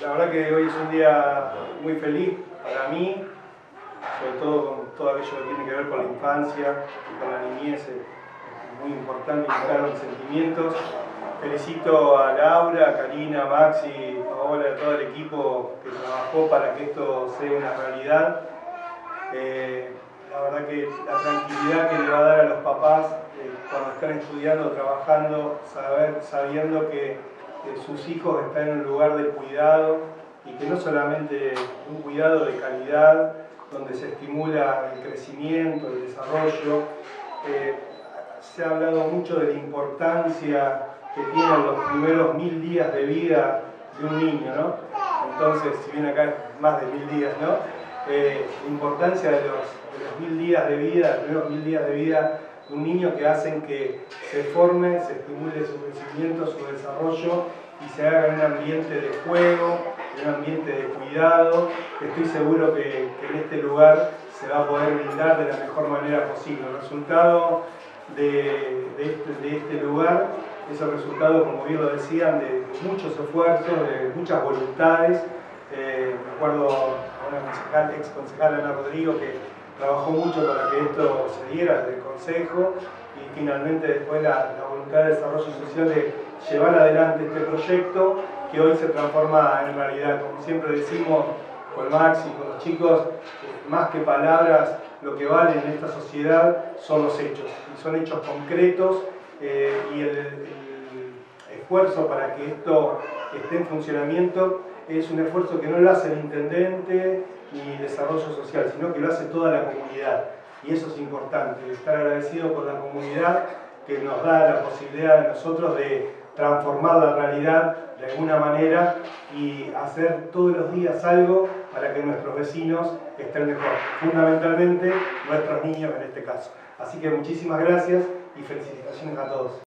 La verdad que hoy es un día muy feliz para mí, sobre todo con todo aquello que tiene que ver con la infancia y con la niñez. Es muy importante invocar mis sentimientos. Felicito a Laura, a Karina, a Maxi, a Paola, a todo el equipo que trabajó para que esto sea una realidad. La verdad que la tranquilidad que le va a dar a los papás cuando están estudiando, trabajando, sabiendo que sus hijos están en un lugar de cuidado y que no solamente un cuidado de calidad, donde se estimula el crecimiento, el desarrollo. Se ha hablado mucho de la importancia que tienen los primeros 1000 días de vida de un niño, ¿no? Entonces, si bien acá es más de 1000 días, ¿no? La importancia de los 1000 días de vida, los primeros 1000 días de vida de un niño, que hacen que se forme, se estimule su crecimiento, su desarrollo y se haga en un ambiente de juego, en un ambiente de cuidado. Estoy seguro que en este lugar se va a poder brindar de la mejor manera posible. El resultado de este lugar es el resultado, como bien lo decían, de muchos esfuerzos, de muchas voluntades. Recuerdo a una ex concejal, Ana Rodrigo, que trabajó mucho para que esto se diera desde el Consejo, y finalmente después la voluntad de desarrollo social de llevar adelante este proyecto, que hoy se transforma en realidad. Como siempre decimos con Max y con los chicos, más que palabras, lo que vale en esta sociedad son los hechos, y son hechos concretos, y el esfuerzo para que esto esté en funcionamiento es un esfuerzo que no lo hace el intendente ni desarrollo social, sino que lo hace toda la comunidad. Y eso es importante, estar agradecido con la comunidad que nos da la posibilidad de nosotros de transformar la realidad de alguna manera y hacer todos los días algo para que nuestros vecinos estén mejor, fundamentalmente nuestros niños en este caso. Así que muchísimas gracias y felicitaciones a todos.